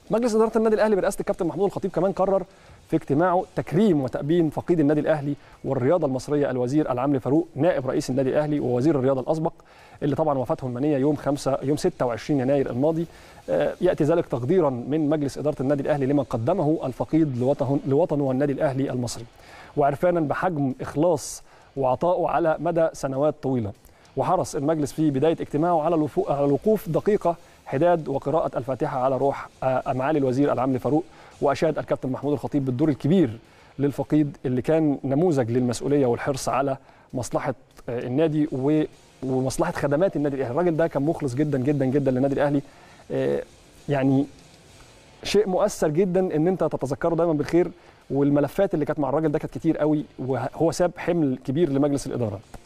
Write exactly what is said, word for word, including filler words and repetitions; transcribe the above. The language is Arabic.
مجلس اداره النادي الاهلي برئاسه الكابتن محمود الخطيب كمان قرر في اجتماعه تكريم وتأبين فقيد النادي الاهلي والرياضه المصريه الوزير العمري فاروق نائب رئيس النادي الاهلي ووزير الرياضه الاسبق، اللي طبعا وفاته المنيه يوم خمسة يوم ستة وعشرين يناير الماضي. ياتي ذلك تقديرا من مجلس اداره النادي الاهلي لما قدمه الفقيد لوطنه لوطنه والنادي الاهلي المصري، وعرفانا بحجم اخلاص وعطائه على مدى سنوات طويله. وحرص المجلس في بدايه اجتماعه على الوقوف دقيقه حداد وقراءه الفاتحه على روح معالي الوزير العمري فاروق، واشاد الكابتن محمود الخطيب بالدور الكبير للفقيد اللي كان نموذج للمسؤوليه والحرص على مصلحه النادي ومصلحه خدمات النادي الاهلي. الراجل ده كان مخلص جدا جدا جدا للنادي الاهلي، يعني شيء مؤثر جدا ان انت تتذكره دايما بالخير، والملفات اللي كانت مع الراجل ده كانت كتير قوي، وهو ساب حمل كبير لمجلس الاداره.